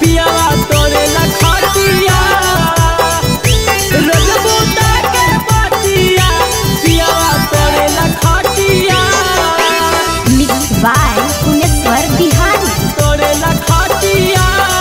पियावा तोरे लखटिया रजबूता के बतिया पियावा तोरे लखटिया। Mix by Puneshwar Bihari. तोरे लखटिया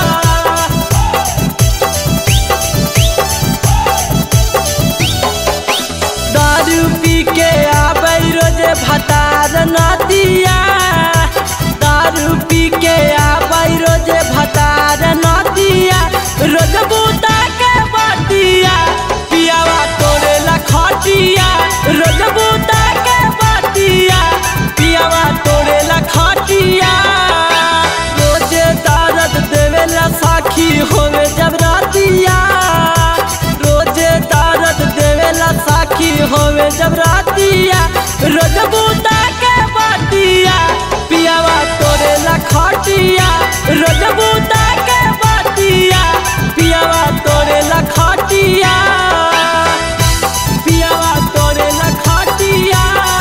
दारू पी के आबै रोजे भतार नदिया, दारू पी के आबै रोजे भतार नदिया रजबूता के बतिया पियावा तोरे लखटिया रजबूता के बतिया पियावा तोरे लखटिया। रोजे दर्द देवेला साखी होवे जब रातिया, रोजे दर्द देवेला साखी होवे जब रातिया रजबूता के बतिया पियावा तोरे लखटिया रजबूता के बतिया पियावा तोरे लखटिया पियावा तोरे लखटिया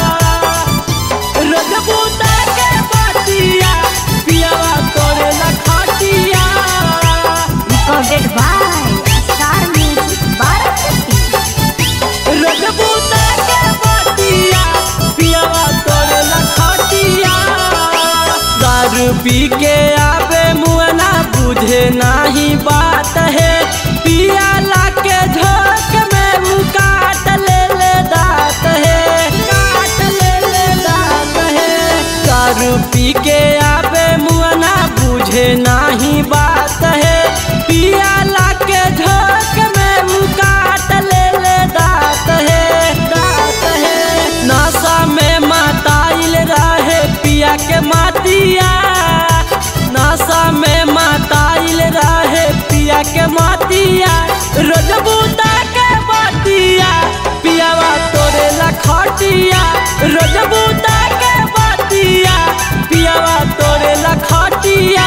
रजबूता के बतिया पियावा तोरे लखटिया। Recorded by star music Varanasi. रजबूता के बतिया पियावा तोरे लखटिया। दारू पी के आवे मुअना बुझे नाही बात है, पियाला के झोंक में मुँह काट ले दांत है, काट ले दांत है। दारू पी के आवे मुअना बुझे नाही बात है, पियाला के झोंक में मुँह काट ले दांत है, दांत है। नशा में माताइल रहे पिया के मातिया, नशा में माताइल रहे पिया के मातिया रजबूता के बतिया पियावा तोरे लखटिया रजबूता के बतिया पियावा तोरे लखटिया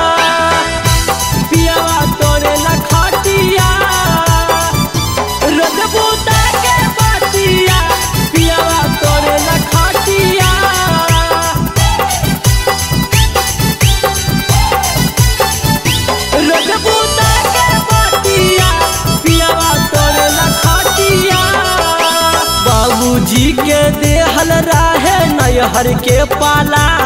पियावा तोरे लखटिया रजबूता के बतिया पियावा तोरे लखटिया। रजबूता के बतिया पियावा तोरे लखटिया। बाबूजी के देहल रहे नैहर के पाला